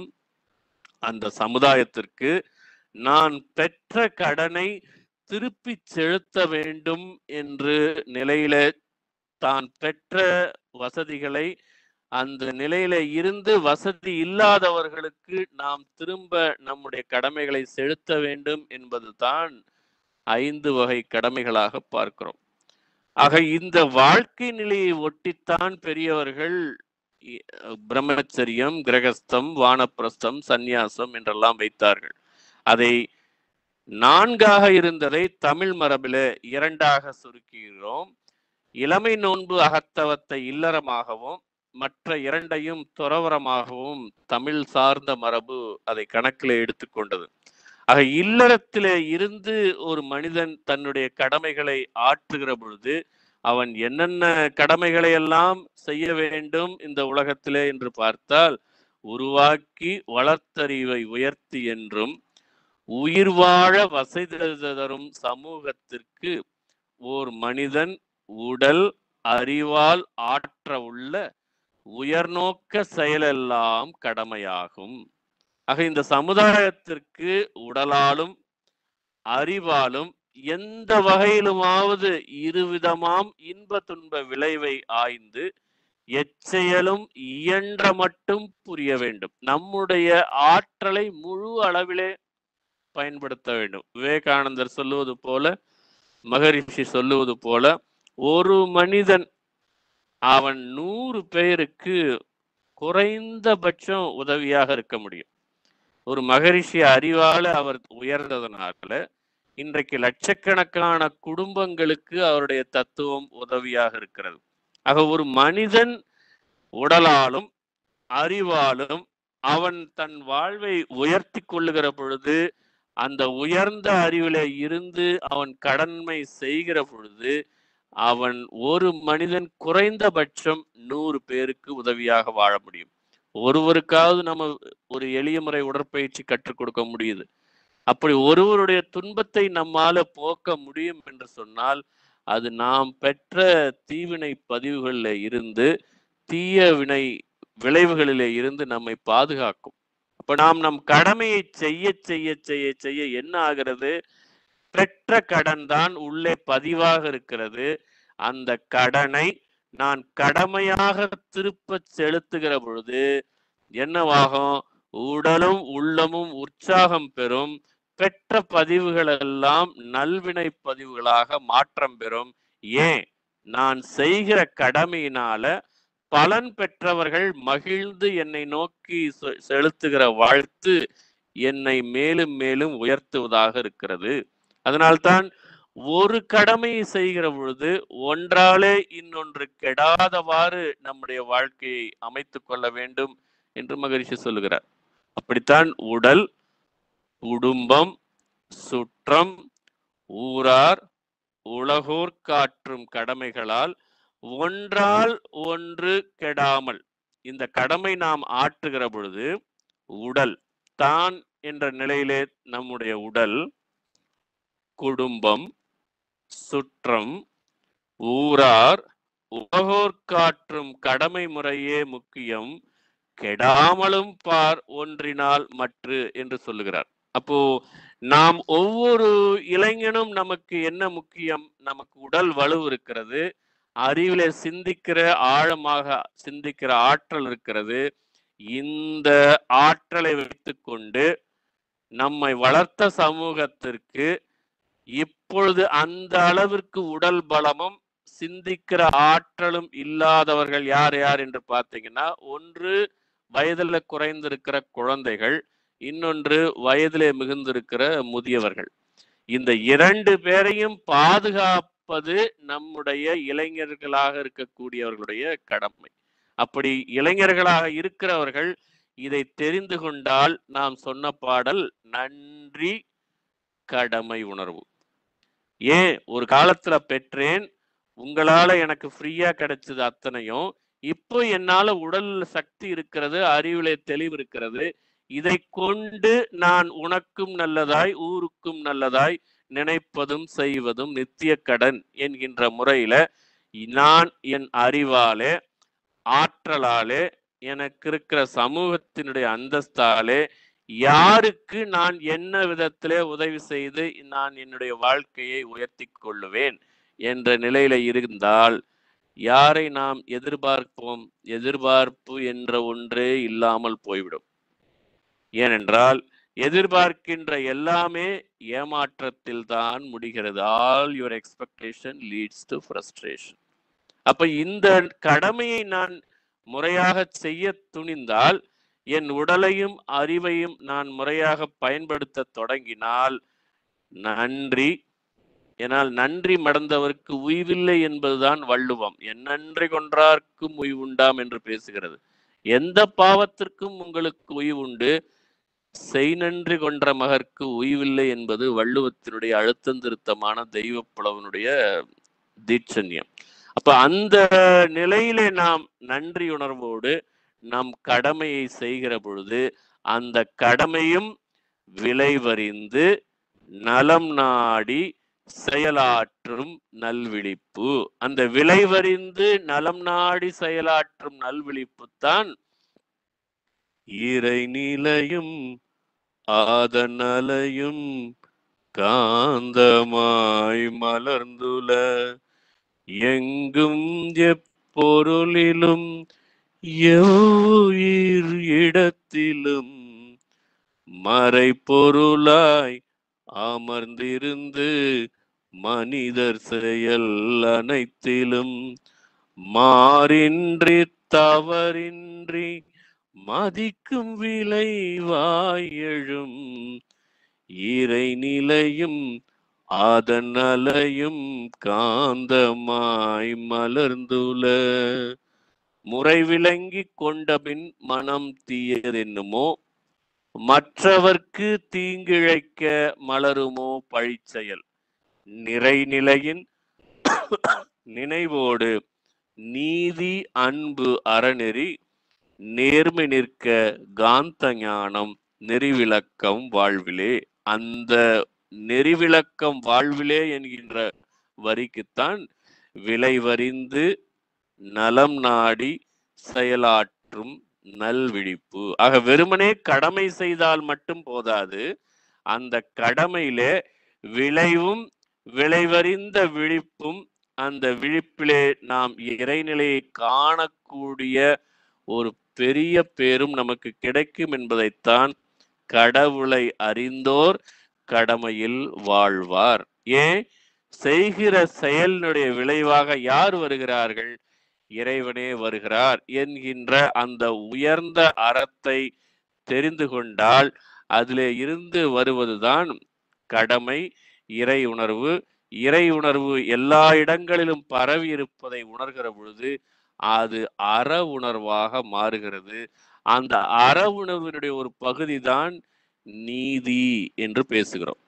அந்த சமுதாயத்திற்கு நான் பெற்ற கடனை திருப்பி செலுத்த வேண்டும் என்று நிலையில தான் பெற்ற வசதிகளை அந்த நிலையில இருந்து வசதி இல்லாதவர்களுக்கு நாம் திரும்ப நம்முடைய கடமைகளை செலுத்த வேண்டும் என்பது தான் ஐந்து வகை கடமைகளாக பார்க்கிறோம். ஆக இந்த வாழ்க்கை நிலையை ஒட்டித்தான் பெரியவர்கள் பிரம்மச்சரியம், கிரகஸ்தம், வானப்பிரஸ்தம், சந்நியாசம் என்றெல்லாம் வைத்தார்கள். அதை நான்காக இருந்ததை தமிழ் மரபில இரண்டாக சுருக்குகிறோம். இளமை நோன்பு அகத்தவத்தை இல்லறமாகவும், மற்ற இரண்டையும் துறவரமாகவும் தமிழ் சார்ந்த மரபு அதை கணக்கில் எடுத்துக்கொண்டது. ஆக இல்லறத்திலே இருந்து ஒரு மனிதன் தன்னுடைய கடமைகளை ஆற்றுகிற பொழுது அவன் என்னென்ன கடமைகளை எல்லாம் செய்ய வேண்டும் இந்த உலகத்திலே என்று பார்த்தால், உருவாக்கி வளர்த்தறிவை உயர்த்தி என்றும் உயிர் வாழ வசதி தரும் சமூகத்திற்கு ஓர் மனிதன் உடல் அறிவால் ஆற்ற உள்ள உயர்நோக்க செயலெல்லாம் கடமையாகும். ஆக இந்த சமுதாயத்திற்கு உடலாலும் அறிவாலும் எந்த வகையிலுமாவது இருவிதமாம் இன்ப துன்ப விளைவை ஆய்ந்து எச்செயலும் இயன்ற மட்டும் புரிய வேண்டும். நம்முடைய ஆற்றலை முழு அளவிலே பயன்படுத்த வேண்டும். விவேகானந்தர் சொல்லுவது போல, மகரிஷி சொல்லுவது போல, ஒரு மனிதன் அவன் நூறு பேருக்கு குறைந்தபட்சம் உதவியாக இருக்க முடியும். ஒரு மகரிஷி அறிவால அவர் உயர்ந்ததனால இன்றைக்கு லட்சக்கணக்கான குடும்பங்களுக்கு அவருடைய தத்துவம் உதவியாக இருக்கிறது. ஆக ஒரு மனிதன் உடலாலும் அறிவாலும் அவன் தன் வாழ்வை உயர்த்தி கொள்ளுகிற பொழுது, அந்த உயர்ந்த அறிவில இருந்து அவன் கடமை செய்கிற பொழுது, அவன் ஒரு மனிதன் குறைந்தபட்சம் நூறு பேருக்கு உதவியாக வாழ முடியும். ஒருவருக்காவது நம்ம ஒரு எளிய முறை உடற்பயிற்சி கற்றுக் கொடுக்க முடியுது. அப்படி ஒருவருடைய துன்பத்தை நம்மால போக்க முடியும் என்று சொன்னால், அது நாம் பெற்ற தீவினை பதிவுகளில் இருந்து, தீய வினை விளைவுகளிலே இருந்து நம்மை பாதுகாக்கும். அப்ப நாம் நம் கடமையை செய்ய செய்ய செய்ய செய்ய என்ன ஆகிறது? பெற்ற கடன் தான் உள்ளே பதிவாக இருக்கிறது. அந்த கடனை நான் கடமையாக திருப்ப செலுத்துகிற பொழுது என்னவாகும்? உடலும் உள்ளமும் உற்சாகம் பெறும். பெற்ற பதிவுகள் எல்லாம் நல்வினை பதிவுகளாக மாற்றம் பெறும். ஏன்? நான் செய்கிற கடமையினால பலன் பெற்றவர்கள் மகிழ்ந்து என்னை நோக்கி செலுத்துகிற வாழ்த்து என்னை மேலும் மேலும் உயர்த்துவதாக இருக்கிறது. அதனால்தான் ஒரு கடமையை செய்கிற பொழுது ஒன்றாலே இன்னொன்று கெடாதவாறு நம்முடைய வாழ்க்கையை அமைத்துக் கொள்ள வேண்டும் என்று மகரிஷி சொல்லுகிறார். அப்படித்தான் உடல், குடும்பம், சுற்றம், ஊரார், உலகோர் காற்றும் கடமைகளால் ஒன்றால் ஒன்று கெடாமல் இந்த கடமை நாம் ஆற்றுகிற பொழுது, உடல் தான் என்ற நிலையிலே நம்முடைய உடல், குடும்பம், சுற்றம், ஊரார், உலகோர் காற்றும் கடமை முறையே முக்கியம், கெடாமலும் பார் ஒன்றினால் மற்று என்று சொல்லுகிறார். அப்போ நாம் ஒவ்வொரு இளைஞனும் நமக்கு என்ன முக்கியம்? நமக்கு உடல் வலு இருக்கிறது, அறிவில சிந்திக்கிற ஆழமாக சிந்திக்கிற ஆற்றல் இருக்கிறது. இந்த ஆற்றலை வைத்துக்கொண்டு நம்மை வளர்த்த சமூகத்திற்கு இப்பொழுது அந்த அளவிற்கு உடல் பலமும் சிந்திக்கிற ஆற்றலும் இல்லாதவர்கள் யார் யார் என்று பார்த்தீங்கன்னா, ஒன்று வயதில் குறைந்திருக்கிற குழந்தைகள், இன்னொன்று வயதிலே மிகுந்திருக்கிற முதியவர்கள். இந்த இரண்டு பேரையும் பாதுகாப்பது நம்முடைய இளைஞர்களாக இருக்கக்கூடியவர்களுடைய கடமை. அப்படி இளைஞர்களாக இருக்கிறவர்கள் இதை தெரிந்து கொண்டால், நாம் சொன்ன பாடல் நன்றி கடமை உணர்வு. ஏன் ஒரு காலத்துல பெற்றேன், உங்களால எனக்கு ஃப்ரீயா கிடைச்சது அத்தனையும், இப்போ என்னால உடல் சக்தி இருக்கிறது, அறிவிலே தெளிவு இருக்கிறது, இதை கொண்டு நான் உனக்கும் நல்லதாய் ஊருக்கும் நல்லதாய் நினைப்பதும் செய்வதும் நித்திய கடன் என்கின்ற முறையில நான் என் அறிவாலே ஆற்றலாலே எனக்கு இருக்கிற சமூகத்தினுடைய அந்தஸ்தாலே யாருக்கு நான் என்ன விதத்திலே உதவி செய்து நான் என்னுடைய வாழ்க்கையை உயர்த்தி கொள்ளுவேன் என்ற நிலையில இருந்தால் யாரை நாம் எதிர்பார்ப்போம்? எதிர்பார்ப்பு என்ற ஒன்றே இல்லாமல் போய்விடும். ஏனென்றால் எதிர்பார்க்கின்ற எல்லாமே ஏமாற்றத்தில் தான் முடிகிறது. All your expectation leads to frustration. அப்ப இந்த கடமையை நான் முறையாக செய்ய துணிந்தால், என் உடலையும் அறிவையும் நான் முறையாக பயன்படுத்த தொடங்கினால், நன்றி ஏனால் நன்றி மறந்தவருக்கு உய்வில்லை என்பதுதான் வள்ளுவம். என் நன்றி கொன்றார்க்கும் உய்வுண்டாம் என்று பேசுகிறது. எந்த பாவத்திற்கும் உங்களுக்கு உய்வுண்டு, செய் நன்றி கொன்ற மகற்கு உய்வில்லை என்பது வள்ளுவத்தினுடைய அழுத்தம் திருத்தமான தெய்வ புலவனுடைய தீட்சண்யம். அப்ப அந்த நிலையிலே நாம் நன்றி உணர்வோடு நம் கடமையை செய்கிற பொழுது அந்த கடமையும் விளைவறிந்து நலம் நாடி செயலாற்றும் நல்விழிப்பு. அந்த விளைவறிந்து நலம் நாடி செயலாற்றும் நல்விழிப்பு தான் இறை நிலையும் ஆதனலையும் காந்தமாய் மலர்ந்துல எங்கும் எப்பொருளிலும் எவ்வுயிர் இடத்திலும் மறைபொருளாய் அமர்ந்திருந்து மனிதர் செயல் அனைத்திலும் மாறின்றி தவறின்றி மதிக்கும் விளைவாய் எழும் இறை நிலையும் அதன் அலையும் காந்தமாய் மலர்ந்துல முறை விளங்கி கொண்டபின் மனம் தீயதென்னுமோ மற்றவர்க்கு தீங்கிழைக்க மலருமோ பழிச்செயல் நிறைநிலையின் நினைவோடு நீதி அன்பு அறநெறி நேர்மை நிற்க காந்த ஞானம் நெறிவிளக்கம் வாழ்விலே. அந்த நெறிவிளக்கம் வாழ்விலே என்கின்ற வரிக்குத்தான் விளைவறிந்து நலம் நாடி செயலாற்றும் நல்விழிப்பு. ஆக வெறுமனே கடமை செய்தால் மட்டும் போதாது, அந்த கடமையிலே விளைவும் விளைவறிந்த விழிப்பும், அந்த விழிப்பிலே நாம் இறைநிலையை காணக்கூடிய ஒரு பெரிய பேரும் நமக்கு கிடைக்கும் என்பதைத்தான் கடவுளை அறிந்தோர் கடமையில் வாழ்வார். ஏன்? செய்கிற செயலினுடைய விளைவாக யார் வருகிறார்கள்? இறைவனே வருகிறார் என்கின்ற அந்த உயர்ந்த அறத்தை தெரிந்து கொண்டால் அதிலே இருந்து வருவதுதான் கடமை, இறை உணர்வு. இறை உணர்வு எல்லா இடங்களிலும் பரவி இருப்பதை உணர்கிற பொழுது அது அற உணர்வாக மாறுகிறது. அந்த அற உணர்வினுடைய ஒரு பகுதி தான் நீதி என்று பேசுகிறோம்.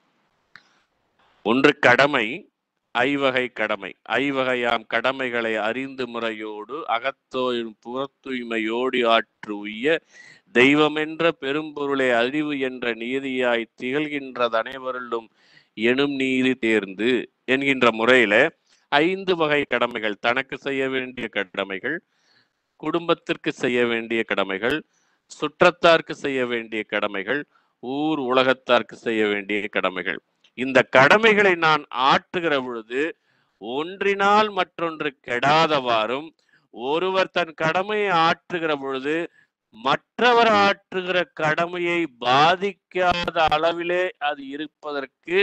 ஒன்று கடமை, ஐவகை கடமை. ஐவகையாம் கடமைகளை அறிந்து முறையோடு அகத்தோயும் புறத்தூய்மையோடு ஆற்று உய்ய தெய்வமென்ற பெரும்பொருளை அறிவு என்ற நீதியாய் திகழ்கின்றது அனைவருள்ளும் எனும் நீதி தேர்ந்து என்கின்ற முறையில ஐந்து வகை கடமைகள், தனக்கு செய்ய வேண்டிய கடமைகள், குடும்பத்திற்கு செய்ய வேண்டிய கடமைகள், சுற்றத்தார்க்கு செய்ய வேண்டிய கடமைகள், ஊர் உலகத்தார்க்கு செய்ய வேண்டிய கடமைகள். இந்த கடமைகளை நான் ஆற்றுகிற பொழுது ஒன்றினால் மற்றொன்று கெடாதவாறும், ஒருவர் தன் கடமையை ஆற்றுகிற பொழுது மற்றவர் ஆற்றுகிற கடமையை பாதிக்காத அளவிலே அது இருப்பதற்கு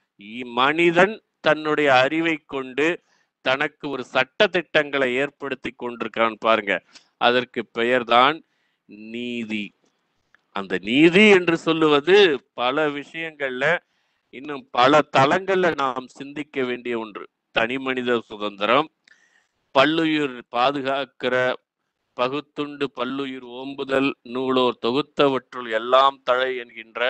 மனிதன் தன்னுடைய அறிவை கொண்டு தனக்கு ஒரு சட்ட திட்டங்களை ஏற்படுத்தி கொண்டிருக்கான் பாருங்க. அதற்கு பெயர்தான் நீதி. அந்த நீதி என்று சொல்லுவது பல விஷயங்கள்ல, இன்னும் பல தளங்கள்ல நாம் சிந்திக்க வேண்டிய ஒன்று. தனி மனித சுதந்திரம், பல்லுயிர் பாதுகாக்கிற பகுத்துண்டு பல்லுயிர் ஓம்புதல் நூலோர் தொகுத்தவற்றுள் எல்லாம் தழை என்கின்ற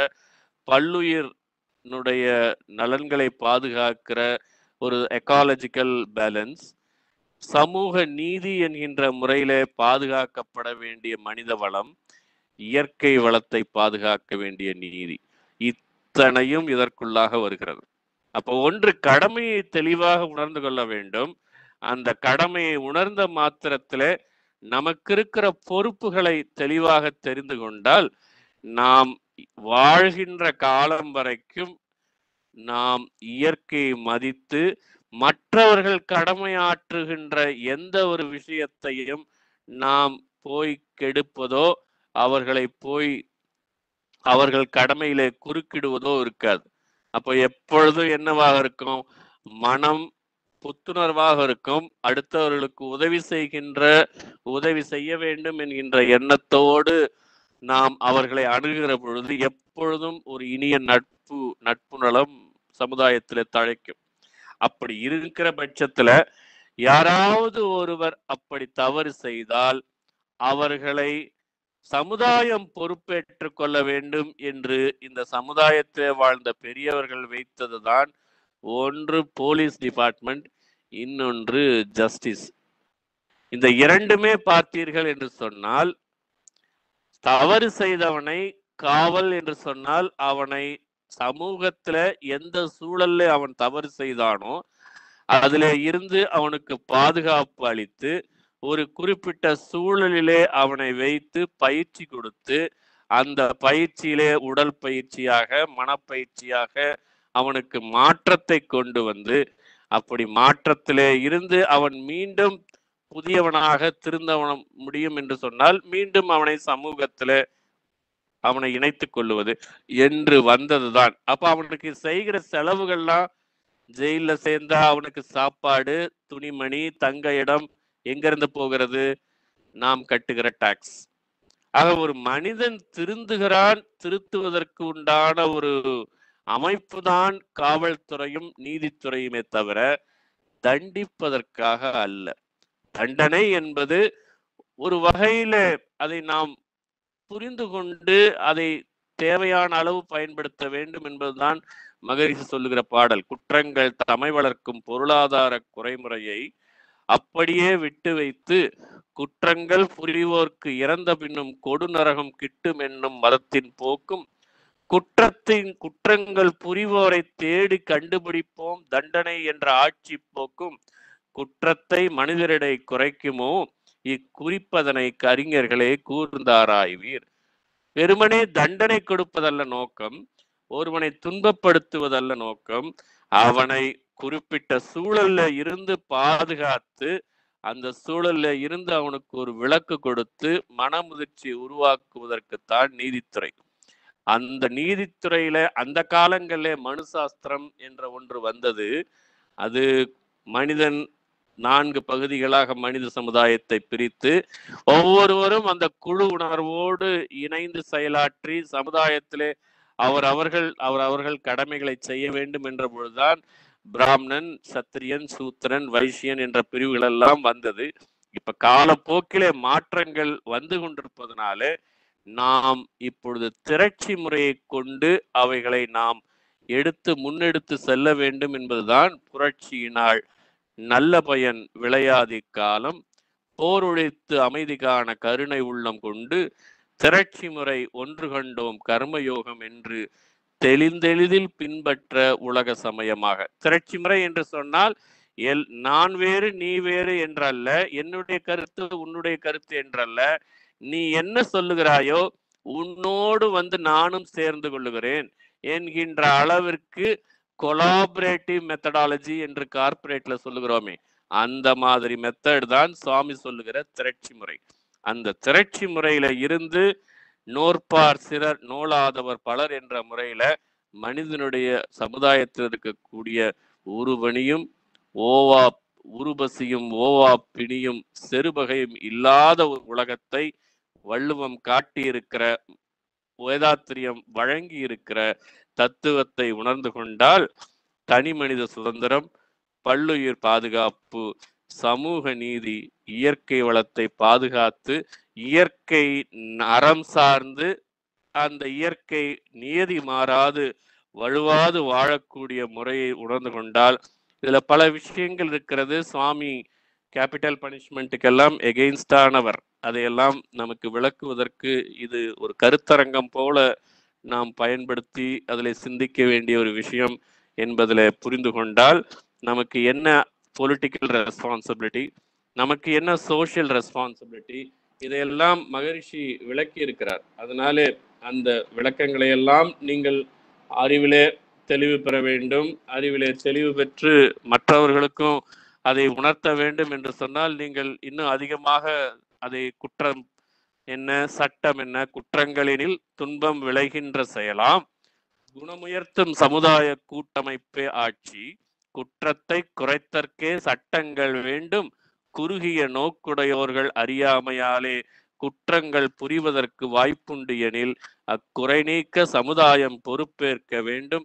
பல்லுயிர்னுடைய நலன்களை பாதுகாக்கிற ஒரு எக்காலஜிக்கல் பேலன்ஸ், சமூக நீதி என்கின்ற முறையிலே பாதுகாக்கப்பட வேண்டிய மனித வளம், இயற்கை வளத்தை பாதுகாக்க வேண்டிய நீதி, இத்தனையும் இதற்குள்ளாக வருகிறது. அப்போ ஒன்று கடமையை தெளிவாக உணர்ந்து கொள்ள வேண்டும். அந்த கடமையை உணர்ந்த மாத்திரத்திலே நமக்கு இருக்கிற பொறுப்புகளை தெளிவாக தெரிந்து கொண்டால் நாம் வாழ்கின்ற காலம் வரைக்கும் நாம் இயற்கையை மதித்து மற்றவர்கள் கடமையாற்றுகின்ற எந்த ஒரு விஷயத்தையும் நாம் போய் கெடுப்பதோ அவர்களை போய் அவர்கள் கடமையிலே குறுக்கிடுவதோ இருக்காது. அப்போ எப்பொழுதும் என்னவாக இருக்கும்? மனம் புத்துணர்வாக இருக்கும். அடுத்தவர்களுக்கு உதவி செய்கின்ற உதவி செய்ய வேண்டும் என்கின்ற எண்ணத்தோடு நாம் அவர்களை அணுகிற பொழுது எப்பொழுதும் ஒரு இனிய நட்பு நட்பு நலம் சமுதாயத்திலே தழைக்கும். அப்படி இருக்கிற பட்சத்துல யாராவது ஒருவர் அப்படி தவறு செய்தால் அவர்களை சமுதாயம் பொறுப்பேற்றுக் கொள்ள வேண்டும் என்று இந்த சமுதாயத்தில் வாழ்ந்த பெரியவர்கள் வைத்ததுதான் ஒன்று போலீஸ் டிபார்ட்மெண்ட், இன்னொன்று ஜஸ்டிஸ். இந்த இரண்டுமே பார்த்தீர்கள் என்று சொன்னால், தவறு செய்தவனை காவல் என்று சொன்னால் அவனை சமூகத்துல எந்த சூழல்ல அவன் தவறு செய்தானோ அதுல இருந்து அவனுக்கு பாதுகாப்பு அளித்து ஒரு குறிப்பிட்ட சூழலிலே அவனை வைத்து பயிற்சி கொடுத்து அந்த பயிற்சியிலே உடல் பயிற்சியாக மனப்பயிற்சியாக அவனுக்கு மாற்றத்தை கொண்டு வந்து அப்படி மாற்றத்திலே இருந்து அவன் மீண்டும் புதியவனாக திருந்தவன முடியும் என்று சொன்னால் மீண்டும் அவனை சமூகத்துல அவனை இணைத்துக் கொள்ளுவது என்று வந்ததுதான். அப்ப அவனுக்கு செய்கிற செலவுகள்லாம் ஜெயில சேர்ந்தா அவனுக்கு சாப்பாடு, துணிமணி, தங்க இடம் எங்க இருந்து போகிறது? நாம் கட்டுகிற டாக்ஸ். ஆக ஒரு மனிதன் திருந்துகிறான், திருத்துவதற்கு உண்டான ஒரு அமைப்பு தான் காவல்துறையும் நீதித்துறையுமே தவிர தண்டிப்பதற்காக அல்ல. தண்டனை என்பது ஒரு வகையில அதை நாம் புரிந்து கொண்டு அதை தேவையான அளவு பயன்படுத்த வேண்டும் என்பதுதான் மகரிஷி சொல்லுகிற பாடல். குற்றங்கள் தமை வளர்க்கும் பொருளாதார குறைமுறையை அப்படியே விட்டு வைத்து குற்றங்கள் புரிவோர்க்கு இறந்த பின்னும் கொடுநரகம் கிட்டும் என்னும் மதத்தின் போக்கும் குற்றத்தின் குற்றங்கள் புரிவோரை தேடி கண்டுபிடிப்போம் தண்டனை என்ற ஆட்சி போக்கும் குற்றத்தை மனிதரிடை குறைக்குமோ இக்குறிப்பதனை கறிஞர்களே கூர்ந்தாராய்வீர். வெறுமனே தண்டனை கொடுப்பதல்ல நோக்கம், ஒருவனை துன்பப்படுத்துவதல்ல நோக்கம், அவனை குறிப்பிட்ட சூழல்ல இருந்து பாதுகாத்து அந்த சூழல்ல இருந்து அவனுக்கு ஒரு விளக்கு கொடுத்து மனமுதிர்ச்சி உருவாக்குவதற்குத்தான் நீதித்துறை. அந்த நீதித்துறையில அந்த காலங்களிலே மனு சாஸ்திரம் என்ற ஒன்று வந்தது. அது மனிதன் நான்கு பகுதிகளாக மனித சமுதாயத்தை பிரித்து ஒவ்வொருவரும் அந்த குழு உணர்வோடு இணைந்து செயலாற்றி சமுதாயத்திலே அவர் அவர்கள் அவர் அவர்கள் கடமைகளை செய்ய வேண்டும் என்ற பொழுதுதான் பிராமணன், சத்திரியன், சூத்திரன், வைசியன் என்ற பிரிவுகள் எல்லாம் வந்தது. இப்ப காலப்போக்கிலே மாற்றங்கள் வந்து கொண்டிருப்பதனாலே நாம் இப்பொழுது திரட்சி முறையை கொண்டு அவைகளை நாம் எடுத்து முன்னெடுத்து செல்ல வேண்டும் என்பதுதான் புரட்சியினால் நல்ல பயன் விளையாதி காலம் போர் ஒழித்து அமைதி காண கருணை உள்ளம் கொண்டு திரட்சி முறை ஒன்று கண்டோம் கர்மயோகம் என்று தெளிந்தெளிதில் பின்பற்ற உலக சமயமாக. திரட்சி முறை என்று சொன்னால் எல் நான் வேறு நீ வேறு என்றல்ல, என்னுடைய கருத்து உன்னுடைய கருத்து என்றல்ல, நீ என்ன சொல்லுகிறாயோ உன்னோடு வந்து நானும் சேர்ந்து கொள்ளுகிறேன் என்கின்ற அளவிற்கு கொலாபரேட்டிவ் மெத்தடாலஜி என்று கார்பரேட்ல சொல்லுகிறோமே அந்த மாதிரி மெத்தட் தான் சுவாமி சொல்லுகிற திரட்சி முறை. அந்த திரட்சி முறையில இருந்து நோற்பார் சிலர் நோலாதவர் பலர் என்ற முறையில மனிதனுடைய சமுதாயத்தில் இருக்கக்கூடிய உருவணியும் ஓவா உருபசியும் ஓவா பிணியும் செருபகையும் இல்லாத ஒரு உலகத்தை வள்ளுவம் காட்டியிருக்கிற வேதாத்திரியம் வழங்கி இருக்கிற தத்துவத்தை உணர்ந்து கொண்டால் தனி மனித சுதந்திரம், பல்லுயிர் பாதுகாப்பு, சமூக நீதி, இயற்கை வளத்தை பாதுகாத்து இயற்கை அறம் சார்ந்து அந்த இயற்கை நியதி மாறாது வலுவாது வாழக்கூடிய முறையை உணர்ந்து கொண்டால் இதுல பல விஷயங்கள் இருக்கிறது. சுவாமி கேபிட்டல் பனிஷ்மெண்ட்டுக்கெல்லாம் எகெயின்ஸ்டானவர். அதையெல்லாம் நமக்கு விளக்குவதற்கு இது ஒரு கருத்தரங்கம் போல நாம் பயன்படுத்தி அதில் சிந்திக்க வேண்டிய ஒரு விஷயம் என்பதில் புரிந்து கொண்டால் நமக்கு என்ன பொலிட்டிக்கல் ரெஸ்பான்சிபிலிட்டி, நமக்கு என்ன சோஷியல் ரெஸ்பான்சிபிலிட்டி, இதையெல்லாம் மகரிஷி விளக்கி இருக்கிறார். அதனாலே அந்த விளக்கங்களை எல்லாம் நீங்கள் அறிவிலே தெளிவு பெற வேண்டும். அறிவிலே தெளிவு பெற்று மற்றவர்களுக்கும் அதை உணர்த்த வேண்டும் என்று சொன்னால் நீங்கள் இன்னும் அதிகமாக அதை குற்றம் என்ன, சட்டம் என்ன, குற்றங்களினில் துன்பம் விளைகின்ற செயலாம், குணமுயர்த்தும் சமுதாய கூட்டமைப்பே ஆட்சி, குற்றத்தை குறைத்தற்கே சட்டங்கள் வேண்டும், குறுகிய நோக்குடையோர்கள் அறியாமையாலே குற்றங்கள் புரிவதற்கு வாய்ப்புண்டு எனில் அக்குறை நீக்க சமுதாயம் பொறுப்பேற்க வேண்டும்,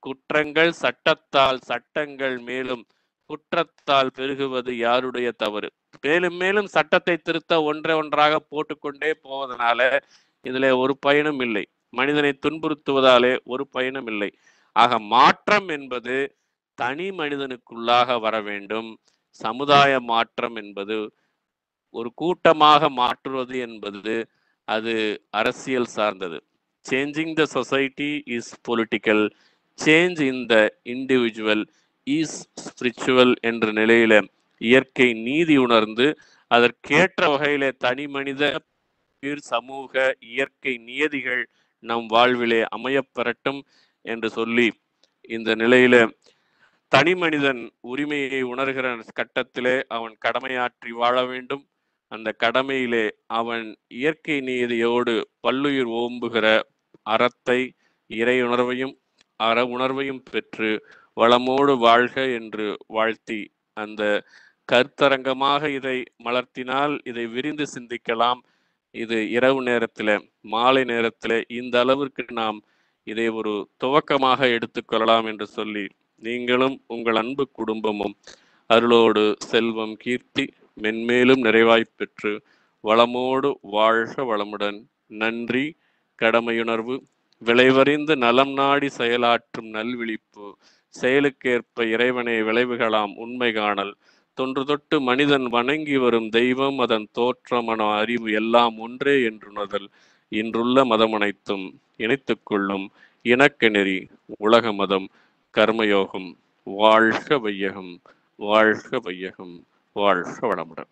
குற்றங்கள் சட்டத்தால், சட்டங்கள் மேலும் குற்றத்தால் பெருகுவது யாருடைய தவறு? மேலும் மேலும் சட்டத்தை திருத்த ஒன்றை ஒன்றாக போட்டுக்கொண்டே போவதனால இதுல ஒரு பயனும் இல்லை. மனிதனை துன்புறுத்துவதாலே ஒரு பயனும் இல்லை. ஆக மாற்றம் என்பது தனி மனிதனுக்குள்ளாக வர வேண்டும். சமுதாய மாற்றம் என்பது, ஒரு கூட்டமாக மாற்றுவது என்பது, அது அரசியல் சார்ந்தது. Changing the society is political, change in the individual is spiritual என்ற நிலையில இயற்கை நீதி உணர்ந்து அதற்கேற்ற வகையிலே தனி மனித சமூக இயற்கை நியதிகள் நம் வாழ்விலே அமையப்பெறட்டும் என்று சொல்லி, இந்த நிலையில தனி மனிதன் உரிமையை உணர்கிற கட்டத்திலே அவன் கடமையாற்றி வாழ வேண்டும். அந்த கடமையிலே அவன் இயற்கை நீதியோடு பல்லுயிர் ஓம்புகிற அறத்தை, இறை உணர்வையும் அற உணர்வையும் பெற்று வளமோடு வாழ்க என்று வாழ்த்தி, அந்த கருத்தரங்கமாக இதை மலர்த்தினால் இதை விரிந்து சிந்திக்கலாம். இது இரவு நேரத்தில், மாலை நேரத்தில் இந்த அளவிற்கு நாம் இதை ஒரு துவக்கமாக எடுத்துக்கொள்ளலாம் என்று சொல்லி, நீங்களும் உங்கள் அன்பு குடும்பமும் அருளோடு செல்வம் கீர்த்தி மென்மேலும் நிறைவாய்ப் பெற்று வளமோடு வாழ்க வளமுடன். நன்றி. கடமையுணர்வு. விளைவறிந்து நலம் நாடி செயலாற்றும் நல்விழிப்பு. செயலுக்கேற்ப இறைவனை விளைவுகளாம் உண்மை காணல். தொன்று தொட்டு மனிதன் வணங்கி வரும் தெய்வம், அதன் தோற்றம், மன அறிவு எல்லாம் ஒன்றே என்றுணர்தல். இன்றுள்ள மதம் அனைத்தும் இணைத்துக் கொள்ளும் இணக்க நெறி உலக மதம் கர்மயோகம். வாழ்க வையகம், வாழ்க வையகம், வாழ்க வளமுடன்.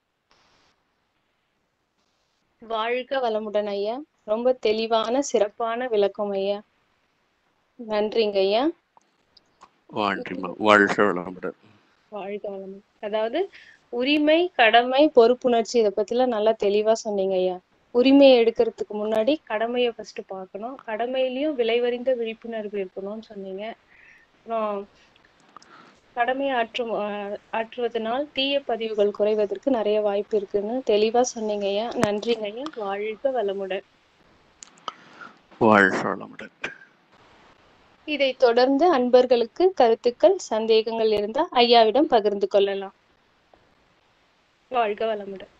வாழ்க வளமுடன் ஐயா. ரொம்ப தெளிவான சிறப்பான விளக்கம் ஐயா. நன்றிங்க ஐயா. வாழ்க வளமுடன். வாழ்க வளமுடன். அதாவது உரிமை, கடமை, பொறுப்புணர்ச்சி இதை பத்திலாம் நல்லா தெளிவா சொன்னீங்க ஐயா. உரிமையை எடுக்கிறதுக்கு முன்னாடி கடமையை ஃபர்ஸ்ட் பார்க்கணும், கடமையிலயும் விளைவறிந்த விழிப்புணர்வு இருக்கணும்னு சொன்னீங்க. அப்புறம் கடமை ஆற்றும் ஆற்றுவதனால் தீய பதிவுகள் குறைவதற்கு நிறைய வாய்ப்பு இருக்குன்னு தெளிவா சொன்னீங்க ஐயா. நன்றிங்க ஐயா. வாழ்க வளமுடன். வாழ்க வளமுடன். இதை தொடர்ந்து அன்பர்களுக்கு கருத்துக்கள், சந்தேகங்கள் இருந்தால் ஐயாவிடம் பகிர்ந்து கொள்ளலாம். வாழ்க வளமுடன்.